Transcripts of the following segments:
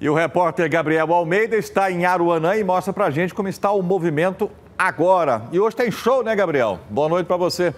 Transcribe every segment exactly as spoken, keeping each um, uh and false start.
E o repórter Gabriel Almeida está em Aruanã e mostra pra gente como está o movimento agora. E hoje tem show, né, Gabriel? Boa noite pra você.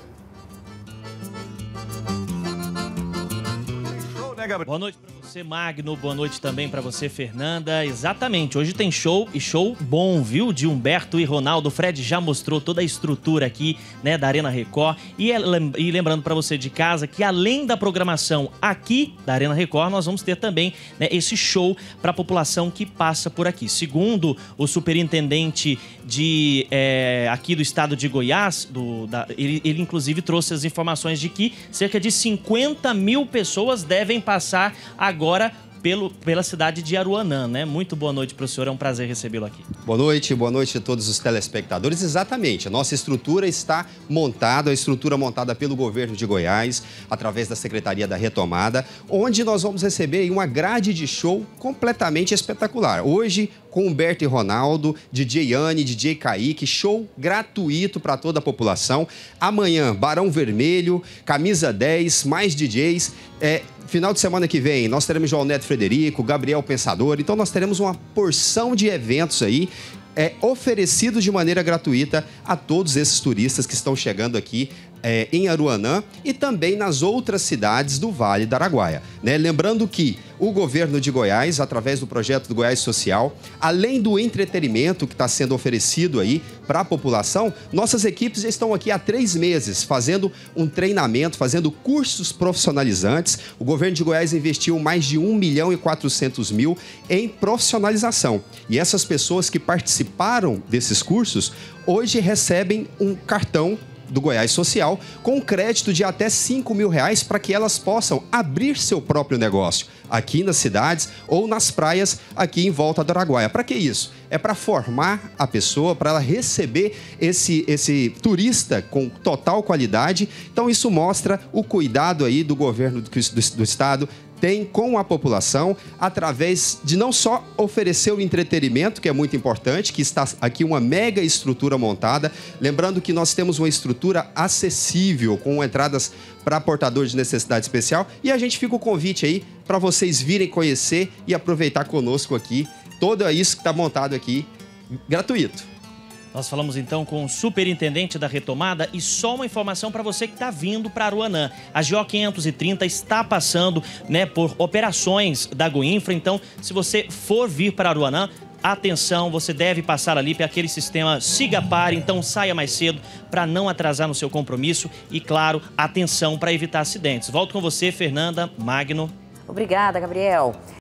Tem show, né, Gabriel? Boa noite pra você, Magno. Boa noite também pra você, Fernanda. Exatamente, hoje tem show e show bom, viu? De Humberto e Ronaldo. O Fred já mostrou toda a estrutura aqui, né, da Arena Record. E, e lembrando pra você de casa que além da programação aqui da Arena Record, nós vamos ter também, né, esse show pra população que passa por aqui. Segundo o superintendente de é, aqui do estado de Goiás, do, da, ele, ele inclusive trouxe as informações de que cerca de cinquenta mil pessoas devem passar agora agora pelo, pela cidade de Aruanã, né? Muito boa noite para o senhor, é um prazer recebê-lo aqui. Boa noite, boa noite a todos os telespectadores. Exatamente, a nossa estrutura está montada, a estrutura montada pelo governo de Goiás, através da Secretaria da Retomada, onde nós vamos receber uma grade de show completamente espetacular. Hoje, com Humberto e Ronaldo, D J Anne, D J Kaique, show gratuito para toda a população. Amanhã, Barão Vermelho, Camisa dez, mais D Js. É, final de semana que vem, nós teremos João Neto Frederico, Gabriel Pensador. Então, nós teremos uma porção de eventos aí, é, oferecidos de maneira gratuita a todos esses turistas que estão chegando aqui é, em Aruanã e também nas outras cidades do Vale do Araguaia, né? Lembrando que o governo de Goiás, através do projeto do Goiás Social, além do entretenimento que está sendo oferecido aí para a população, nossas equipes estão aqui há três meses fazendo um treinamento, fazendo cursos profissionalizantes. O governo de Goiás investiu mais de um milhão e quatrocentos mil em profissionalização. E essas pessoas que participaram desses cursos, hoje recebem um cartão do Goiás Social, com crédito de até cinco mil reais para que elas possam abrir seu próprio negócio aqui nas cidades ou nas praias aqui em volta do Araguaia. Para que isso? É para formar a pessoa, para ela receber esse, esse turista com total qualidade. Então isso mostra o cuidado aí do governo do, do, do estado tem com a população, através de não só oferecer o entretenimento, que é muito importante, que está aqui uma mega estrutura montada. Lembrando que nós temos uma estrutura acessível, com entradas para portadores de necessidade especial. E a gente fica o convite aí para vocês virem conhecer e aproveitar conosco aqui. Tudo isso que está montado aqui, gratuito. Nós falamos então com o superintendente da Retomada e só uma informação para você que está vindo para Aruanã. A G O quinhentos e trinta está passando, né, por operações da Goinfra, então se você for vir para Aruanã, atenção, você deve passar ali para aquele sistema Siga Pare, então saia mais cedo para não atrasar no seu compromisso e, claro, atenção para evitar acidentes. Volto com você, Fernanda, Magno. Obrigada, Gabriel.